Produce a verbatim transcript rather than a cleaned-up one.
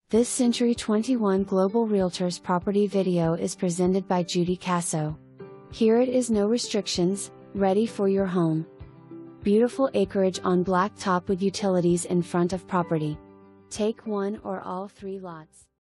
This Century twenty-one Global Realtors property video is presented by Judy Kasso. Here it is, no restrictions, ready for your home. Beautiful acreage on blacktop with utilities in front of property. Take one or all three lots.